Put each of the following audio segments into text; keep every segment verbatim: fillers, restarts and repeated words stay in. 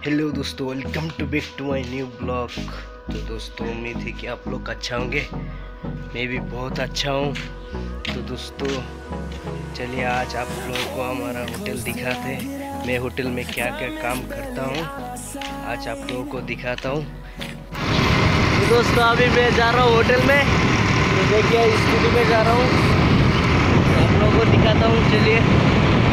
Hello दोस्तों, welcome to back to my new blog. तो दोस्तों, उम्मीद है कि आप लोग अच्छा होंगे। मैं भी बहुत अच्छा हूँ। तो दोस्तों चलिए आज आप लोगों को हमारा होटल दिखाते हैं। मैं होटल में क्या क्या काम करता हूँ आज आप लोगों को दिखाता हूँ। तो दोस्तों अभी मैं जा रहा हूँ होटल में। तो देखिए स्टूडियो में जा रहा हूँ, आप लोगों को दिखाता हूँ। चलिए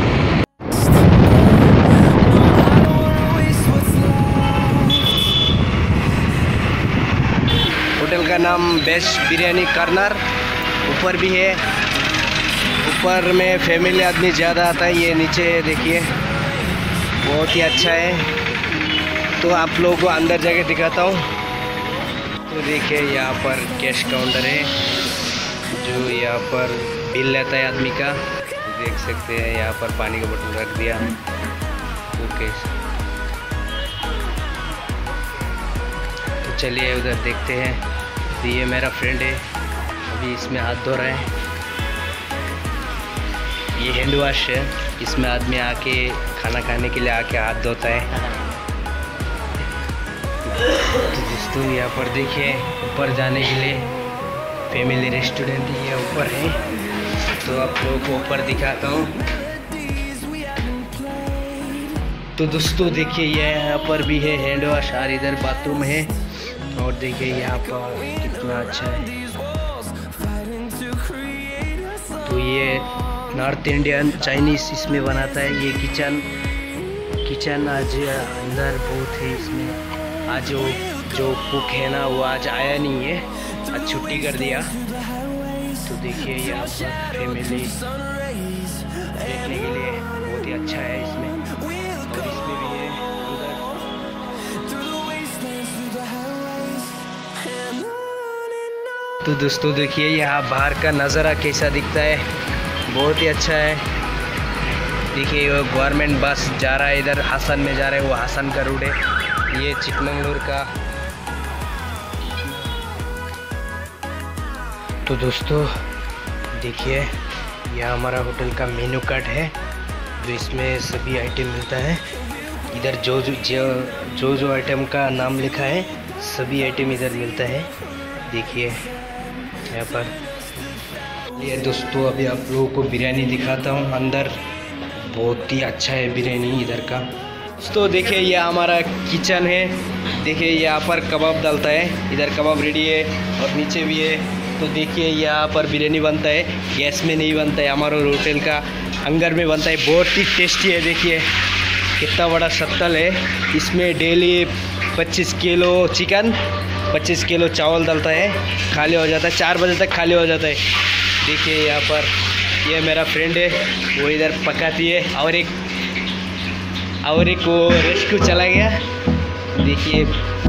होटल का नाम बेस्ट बिरयानी कॉर्नर ऊपर भी है। ऊपर में फैमिली आदमी ज़्यादा आता है। ये नीचे देखिए बहुत ही अच्छा है। तो आप लोगों को अंदर जाके दिखाता हूँ। तो देखिए यहाँ पर कैश काउंटर है जो यहाँ पर बिल लेता है आदमी का। देख सकते हैं यहाँ पर पानी का बोतल रख दिया। ओके तो चलिए उधर देखते हैं। तो ये मेरा फ्रेंड है, अभी इसमें हाथ धो रहा है। ये हैंड वॉश है, इसमें आदमी आके खाना खाने के लिए आके हाथ धोता है। तो दोस्तों यहाँ पर देखिए ऊपर जाने के लिए फैमिली रेस्टोरेंट ये ऊपर है। तो आप लोगों को ऊपर दिखाता हूँ। तो दोस्तों देखिए यहाँ पर भी है हैंड वॉश और इधर बाथरूम है। और देखिए यहाँ पर कितना अच्छा है। तो ये नॉर्थ इंडियन चाइनीज इसमें बनाता है। ये किचन किचन आज अंदर बहुत है। इसमें आज जो जो कुक है ना वो आज आया नहीं है, आज छुट्टी कर दिया। तो देखिए यहाँ पर फैमिली देखने के लिए बहुत ही अच्छा है इसमें। और इसमें भी है तो दोस्तों देखिए यहाँ बाहर का नज़ारा कैसा दिखता है, बहुत ही अच्छा है। देखिए वो गवर्नमेंट बस जा रहा है, इधर हसन में जा रहा है, वो हसन का रूट है। ये चिकमंगलूर का। तो दोस्तों देखिए यह हमारा होटल का मेनू कार्ड है जो इसमें सभी आइटम मिलता है। इधर जो जो जो जो आइटम का नाम लिखा है सभी आइटम इधर मिलता है। देखिए यहाँ पर। ये दोस्तों अभी आप लोगों को बिरयानी दिखाता हूँ। अंदर बहुत ही अच्छा है बिरयानी इधर का। तो देखिए ये हमारा किचन है। देखिए यहाँ पर कबाब डालता है, इधर कबाब रेडी है और नीचे भी है। तो देखिए यहाँ पर बिरयानी बनता है, गैस में नहीं बनता है, हमारा होटल का अंगर में बनता है। बहुत ही टेस्टी है। देखिए कितना बड़ा शक्तल है। इसमें डेली पच्चीस किलो चिकन पच्चीस किलो चावल डालता है, खाली हो जाता है, चार बजे तक खाली हो जाता है। देखिए यहाँ पर ये मेरा फ्रेंड है, वो इधर पकाती है। और एक और एक वो रेस्क्यू चला गया। देखिए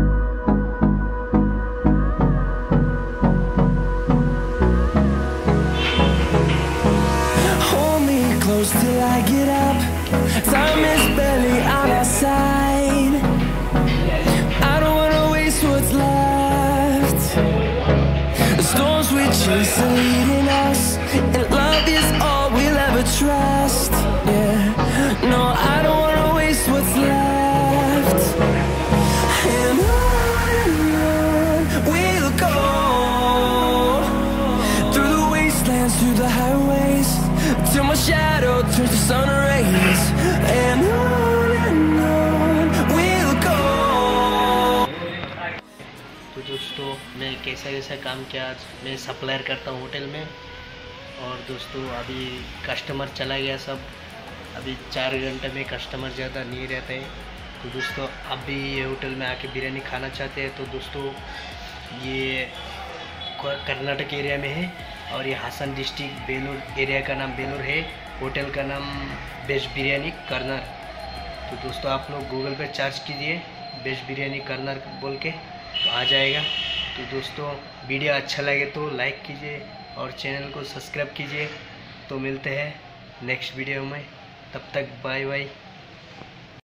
till I get up, time is barely on our side. I don't wanna waste what's left. The storms we chase are leading us, and love is all we'll ever trust. Yeah, no, I don't wanna waste what's left. And on we'll go, through the wastelands, through the highways, till my shadow turns to sun rays. And on and on we'll go. तो दोस्तों मैं कैसा कैसा काम किया आज। मैं supplier करता हूँ होटल में। और दोस्तों अभी कस्टमर चला गया सब। अभी चार घंटे में कस्टमर ज़्यादा नहीं रहते हैं। तो दोस्तों अभी ये होटल में आके बिरयानी खाना चाहते हैं तो दोस्तों ये कर्नाटक एरिया में है। और ये हासन डिस्ट्रिक्ट बेलूर एरिया का नाम बेलूर है। होटल का नाम बेस्ट बिरयानी कॉर्नर। तो दोस्तों आप लोग गूगल पे सर्च कीजिए बेस्ट बिरयानी कॉर्नर बोल के, तो आ जाएगा। तो दोस्तों वीडियो अच्छा लगे तो लाइक कीजिए और चैनल को सब्सक्राइब कीजिए। तो मिलते हैं नेक्स्ट वीडियो में, तब तक बाय बाय।